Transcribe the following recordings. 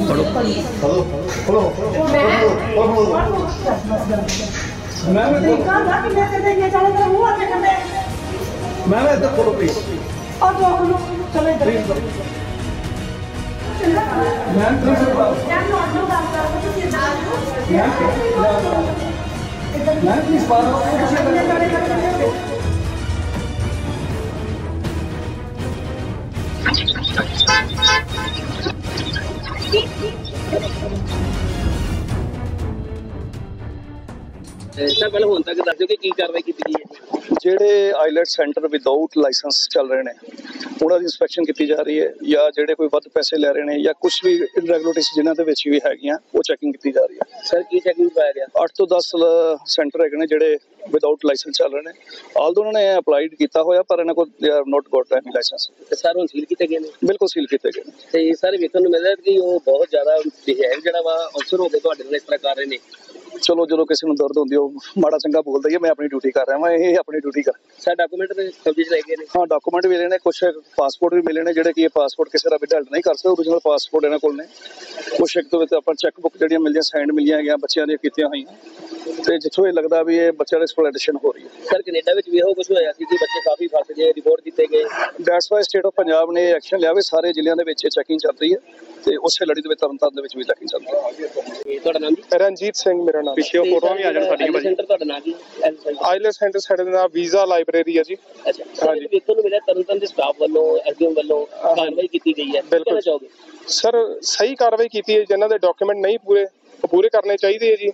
Sir पहले हुण तक दस दिओ कि की कार्रवाई की गई है? ਜਿਹੜੇ ਆਈਲੈਟ ਸੈਂਟਰ ਵਿਦਆਊਟ ਲਾਇਸੈਂਸ ਚੱਲ ਰਹੇ ਨੇ ਉਹਨਾਂ ਦੀ ਇੰਸਪੈਕਸ਼ਨ ਕੀਤੀ ਜਾ ਰਹੀ ਹੈ, ਜਾਂ ਜਿਹੜੇ ਕੋਈ ਵੱਧ ਪੈਸੇ ਲੈ ਰਹੇ ਨੇ ਜਾਂ ਕੁਝ ਵੀ ਇਰੈਗੂਲਰਿਟੀਜ਼ ਜਿਨ੍ਹਾਂ ਦੇ ਵਿੱਚ ਵੀ ਹੈਗੀਆਂ ਉਹ ਚੈਕਿੰਗ ਕੀਤੀ ਜਾ ਰਹੀ ਹੈ। ਸਰ ਕੀ ਚੈਕਿੰਗ ਪਾਇਆ ਗਿਆ? 8 ਤੋਂ 10 ਸੈਂਟਰ ਹੈਗੇ ਨੇ ਜਿਹੜੇ ਵਿਦਆਊਟ ਲਾਇਸੈਂਸ ਚੱਲ ਰਹੇ ਨੇ। ਆਲਦੋ ਉਹਨਾਂ ਨੇ ਅਪਲਾਈਡ ਕੀਤਾ ਹੋਇਆ ਪਰ ਇਹਨਾਂ ਕੋਲ they are not got any license. ਤੇ ਸਰ ਹੁਣ ਸੀਲ ਕੀਤੇ ਗਏ ਨੇ? ਬਿਲਕੁਲ ਸੀਲ ਕੀਤੇ ਗਏ ਨੇ। ਤੇ ਸਰ ਵੇਖਣ ਨੂੰ ਮਿਲ ਰਿਹਾ ਕਿ ਉਹ ਬਹੁਤ ਜ਼ਿਆਦਾ ਬਿਹੇਵ ਜਿਹੜਾ ਵਾ ਅਫਸਰ ਹੋ ਕੇ ਤੁਹਾਡੇ ਨਾਲ ਇਸ ਤਰ੍ਹਾਂ ਕਰ ਰਹੇ ਨੇ। ਚਲੋ ਜਦੋਂ ਕਿਸੇ ਨੂੰ ਦਰਦ ਹੁੰਦੀ ਉਹ ਮਾੜਾ ਚੰਗਾ ਬੋਲਦਾ ਹੀ ਹੈ, ਮੈਂ ਆਪਣੀ ਡਿਊਟੀ ਕਰ ਰਿਹਾ, ਮੈਂ ਇਹ ਆਪਣੀ ਡਿਊਟੀ ਕਰ। ਸਰ ਡਾਕੂਮੈਂਟ ਤੇ ਕਬਜ਼ੇ 'ਚ ਲੈ ਗਏ ਨੇ? ਹਾਂ ਡਾਕੂਮੈਂਟ ਮਿਲੇ ਨੇ, ਕੁਛ ਪਾਸਪੋਰਟ ਵੀ ਮਿਲੇ ਨੇ ਜਿਹੜੇ ਕਿ ਇਹ ਪਾਸਪੋਰਟ ਕਿਸੇ ਦਾ ਵੀ ਹੈਲਡ ਨਹੀਂ ਕਰ ਸਕਦੇ, ਓਰੀਜਨਲ ਪਾਸਪੋਰਟ ਇਹਨਾਂ ਕੋਲ ਨੇ। ਕੁਛ ਇੱਕ ਤੋਂ ਵਿੱਚ ਆਪਾਂ ਚੈੱਕ ਬੁੱਕ ਜਿਹੜੀਆਂ ਮਿਲਦੀਆਂ ਸਾਈਨ ਮਿਲੀਆਂ ਹੈਗੀਆਂ ਬੱਚਿਆਂ ਦੀਆਂ ਕੀਤੀਆਂ ਹੋਈਆਂ, ਤੇ ਜਿੱਥੋਂ ਇਹ ਲੱਗਦਾ ਵੀ ਇਹ ਬੱਚਿਆਂ ਦੀ ਐਕਸਪਲੋਇਟੇਸ਼ਨ ਹੋ ਰਹੀ ਹੈ। ਸਰ ਕੈਨੇਡਾ ਵਿੱਚ ਵੀ ਇਹੋ ਕੁਝ ਹੋਇਆ ਸੀ ਕਿ ਬੱਚੇ ਕਾਫੀ ਫਸ ਗਏ, ਰਿਪੋਰਟ ਕੀਤੇ ਗਏ। That's why state of Punjab ਨੇ ਐਕਸ਼ਨ ਲਿਆ ਵੀ ਸਾਰੇ ਜ਼ਿਲ੍ਹਿਆਂ ਦੇ ਵਿੱਚ ਚੈਕਿੰਗ ਚੱਲ ਰਹੀ ਹੈ, ਤੇ ਉਸੇ ਲੜੀ ਦੇ ਵਿੱਚ ਤਰਨਤਾਰਨ ਦੇ ਵਿੱਚ ਵੀ ਚੈਕਿੰਗ ਚੱਲ ਰਹੀ ਹੈ। ਤੁਹਾਡਾ ਨਾਮ ਜੀ? ਰਣਜੀਤ ਸਿੰਘ ਮੇਰਾ ਨਾਮ। ਪਿੱਛੇ ਫੋਟੋਆਂ ਵੀ ਆ ਜਾਣ ਸਾਡੀਆਂ ਭਾਜੀ। ਸੈਂਟਰ ਤੁਹਾਡਾ ਨਾਮ ਕੀ? ਆਈਲੈਟ ਸੈਂਟਰ ਸਾਡੇ ਦਾ ਵੀਜ਼ਾ ਲਾਇਬ੍ਰੇਰੀ ਹੈ ਜੀ। ਅੱਛਾ ਸਰ ਵੇਖਣ ਨੂੰ ਮਿਲਿਆ ਤਰਨਤਾਰਨ ਦੇ ਸਟਾਫ ਵੱਲੋਂ ਐਸਡੀਐਮ ਵੱਲੋਂ ਕਾਰਵਾਈ ਕੀਤੀ ਗਈ ਹੈ, ਬਿਲਕੁਲ ਚਾਹੋਗੇ? ਸਰ ਸਹੀ ਕਾਰਵਾਈ ਕੀਤੀ ਹੈ, ਜਿਨ੍ਹਾਂ ਦੇ ਡਾਕੂਮੈਂਟ ਨਹੀਂ ਪੂਰੇ ਕਰਨੇ ਚਾਹੀਦੇ ਹੈ ਜੀ।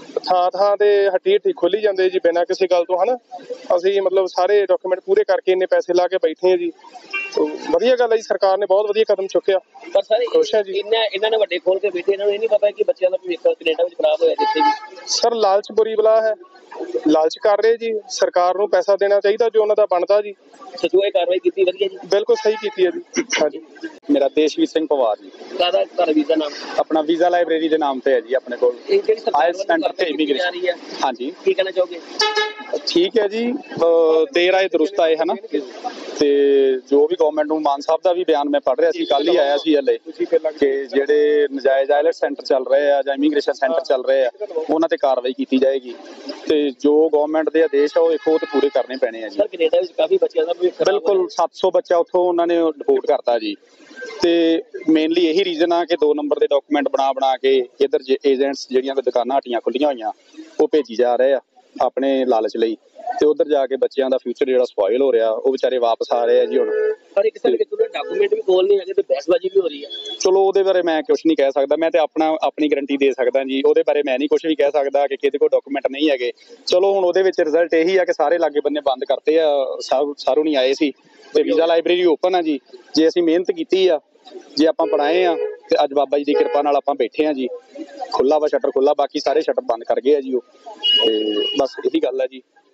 ਥਾਂ ਤੇ ਹੱਟੀ ਖੋਲੀ ਜਾਂਦੇ ਜੀ ਬਿਨਾਂ ਕਿਸੇ ਗੱਲ ਤੋਂ, ਹਨਾ। ਅਸੀਂ ਮਤਲਬ ਸਾਰੇ ਡਾਕੂਮੈਂਟ ਪੂਰੇ ਕਰਕੇ ਇੰਨੇ ਪੈਸੇ ਲਾ ਕੇ ਬੈਠੇ ਹਾਂ ਜੀ। ਵਧੀਆ ਗੱਲ ਹੈ ਜੀ, ਸਰਕਾਰ ਨੇ ਬਹੁਤ ਵਧੀਆ ਕਦਮ ਚੁੱਕਿਆ। ਪਰ ਸਰ ਇਹਨਾਂ ਨੇ ਵੱਡੇ ਖੋਲ ਕੇ ਬੈਠੇ, ਇਹਨਾਂ ਨੂੰ ਇਹ ਨਹੀਂ ਪਤਾ ਕਿ ਬੱਚਿਆਂ ਦਾ ਭਵਿੱਖ ਕੈਨੇਡਾ ਵਿੱਚ ਖਰਾਬ ਹੋਇਆ ਜਿੱਥੇ ਵੀ। ਸਰ ਲਾਲਚ ਬੁਰੀ ਬਲਾ ਹੈ, ਲਾਲਚ ਕਰ ਰਹੇ ਜੀ। ਸਰਕਾਰ ਨੂੰ ਪੈਸਾ ਦੇਣਾ ਚਾਹੀਦਾ ਜੋ ਉਹਨਾਂ ਦਾ ਬਣਦਾ ਜੀ। ਸਚੋ ਇਹ ਕਾਰਵਾਈ ਕੀਤੀ ਵਧੀਆ ਜੀ? ਬਿਲਕੁਲ ਸਹੀ ਕੀਤੀ ਹੈ ਜੀ। ਹਾਂਜੀ ਮੇਰਾ ਦੇਸ਼ਵੀਰ ਸਿੰਘ ਪਵਾਰ ਜੀ। ਤੁਹਾਡਾ ਵੀਜ਼ਾ ਨਾਮ? ਆਪਣਾ ਵੀਜ਼ਾ ਲਾਇਬ੍ਰੇਰੀ ਦੇ ਨਾਮ ਤੇ ਹੈ ਜੀ ਆਪਣੇ ਕੋਲ। ਇਹ ਜਿਹੜੀ ਸਰਕਾਰ ਸੈਂਟਰ ਤੇ ਇਮੀਗ੍ਰੇਸ਼ਨ। ਹਾਂਜੀ ਕੀ ਕਹਿਣਾ ਚਾਹੋਗੇ? ਠੀਕ ਹੈ ਜੀ, ਦੇਰ ਆਏ ਦਰੁਸਤ ਆਏ, ਹਨਾ। ਤੇ ਜੋ ਵੀ ਗਵਰਨਮੈਂਟ ਨੂੰ ਮਾਨ ਸਾਹਿਬ ਦਾ ਵੀ ਬਿਆਨ ਮੈਂ ਪੜ੍ਹ ਰਿਹਾ ਸੀ, ਕੱਲ ਹੀ ਆਇਆ ਸੀ ਹਲੇ, ਕਿ ਜਿਹੜੇ ਨਜਾਇਜ਼ ਆਇਲਟ ਸੈਂਟਰ ਚੱਲ ਰਹੇ ਆ ਜਾਂ ਇਮੀਗ੍ਰੇਸ਼ਨ ਸੈਂਟਰ ਚੱਲ ਰਹੇ ਆ ਉਹਨਾਂ ਤੇ ਕਾਰਵਾਈ ਕੀਤੀ ਜਾਏਗੀ, ਤੇ ਜੋ ਗਵਰਨਮੈਂਟ ਦੇ ਆਦੇਸ਼ ਆ ਉਹ ਇੱਕ ਤੇ ਪੂਰੇ ਕਰਨੇ ਪੈਣੇ ਆ ਜੀ। ਸਰ ਕੈਨੇਡਾ ਵਿੱਚ ਕਾਫੀ ਬੱਚਿਆਂ ਦਾ ਬਿਲਕੁਲ 700 ਬੱਚਾ ਉੱਥੋਂ ਉਹਨਾਂ ਨੇ ਰਿਪੋਰਟ ਕਰਤਾ ਜੀ। ਤੇ ਮੇਨਲੀ ਇਹੀ ਰੀਜ਼ਨ ਆ ਕਿ 2 ਨੰਬਰ ਦੇ ਡਾਕੂਮੈਂਟ ਬਣਾ ਕੇ ਇੱਧਰ ਏਜੰਟਸ ਜਿਹੜੀਆਂ ਕੋਈ ਦੁਕਾਨਾਂ ਹੱਟੀਆਂ ਖੁੱਲੀਆਂ ਹੋਈਆਂ ਉਹ ਭੇਜੀ ਜਾ ਰਹੇ ਆ ਆਪਣੇ ਲਾਲਚ ਲਈ, ਤੇ ਉਧਰ ਜਾ ਕੇ ਬੱਚਿਆਂ ਦਾ ਫਿਊਚਰ ਜਿਹੜਾ ਸਪੋਇਲ ਹੋ ਰਿਹਾ, ਉਹ ਵਿਚਾਰੇ ਵਾਪਸ ਆ ਰਹੇ ਆ ਜੀ ਹੁਣ। ਪਰ ਇੱਕ ਤਰ੍ਹਾਂ ਦੇ ਡਾਕੂਮੈਂਟ ਵੀ ਕੋਲ ਨਹੀਂ ਹੈਗੇ ਤੇ ਬਹਿਸਬਾਜ਼ੀ ਵੀ ਹੋ ਰਹੀ ਹੈ। ਚਲੋ ਉਹਦੇ ਬਾਰੇ ਮੈਂ ਕੁਝ ਨਹੀਂ ਕਹਿ ਸਕਦਾ, ਮੈਂ ਤੇ ਆਪਣੀ ਗਾਰੰਟੀ ਦੇ ਸਕਦਾ ਜੀ। ਉਹਦੇ ਬਾਰੇ ਮੈਂ ਨਹੀਂ ਕੁਝ ਵੀ ਕਹਿ ਸਕਦਾ ਕਿ ਕਿਹਦੇ ਕੋਲ ਡਾਕੂਮੈਂਟ ਨਹੀਂ ਹੈਗੇ। ਚਲੋ ਹੁਣ ਉਹਦੇ ਵਿੱਚ ਰਿਜ਼ਲਟ ਇਹੀ ਆ ਕਿ ਸਾਰੇ ਲਾਗੇ ਬੰਨੇ ਬੰਦ ਕਰਤੇ ਆ, ਸਾਰੋਂ ਨਹੀਂ ਆਏ ਸੀ, ਤੇ ਵੀਜ਼ਾ ਲਾਇਬ੍ਰੇਰੀ ਓਪਨ ਆ ਜੀ। ਜੇ ਅਸੀਂ ਮਿਹਨਤ ਕੀਤੀ ਆ, ਜੇ ਆਪਾਂ ਪੜ੍ਹਾਏ ਆ, ਤੇ ਅੱਜ ਬਾਬਾ ਜੀ ਦੀ ਕਿਰਪਾ ਨਾਲ ਆਪਾਂ ਬੈਠੇ ਆ ਜੀ। ਖੁੱਲਾ ਵਾ ਸ਼ਟਰ ਖੁੱਲਾ, ਬਾਕੀ ਸਾਰੇ ਸ਼ਟਰ ਬੰਦ ਕਰ ਗਏ ਆ ਜੀ ਉਹ। ਤੇ ਬਸ ਇਹੀ ਗੱਲ ਹੈ ਜੀ।